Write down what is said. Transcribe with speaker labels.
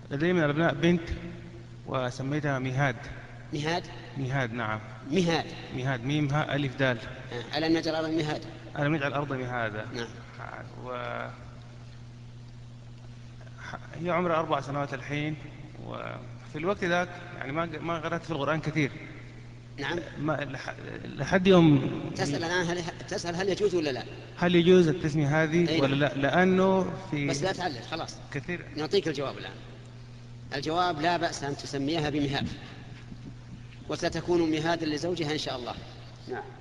Speaker 1: لدي من الأبناء بنت وسميتها ميهاد.
Speaker 2: مهاد.
Speaker 1: ميهاد نعم.
Speaker 2: مهاد.
Speaker 1: ميهاد ميم ها ألف دال.
Speaker 2: ألم نجعل الأرض مهاد.
Speaker 1: ألم نجعل الأرض مهادا.
Speaker 2: نعم.
Speaker 1: هي عمرها 4 سنوات الحين، وفي الوقت ذاك يعني ما قرأت في القرآن كثير.
Speaker 2: نعم.
Speaker 1: لحد يوم.
Speaker 2: تسأل الآن تسأل هل يجوز ولا لا؟
Speaker 1: هل يجوز التسمية هذه ولا لا؟ لأنه في
Speaker 2: بس لا تعلق خلاص
Speaker 1: كثير.
Speaker 2: نعطيك الجواب الآن. الجواب لا بأس أن تسميها بمهاد، وستكون مهادا لزوجها إن شاء الله. نعم.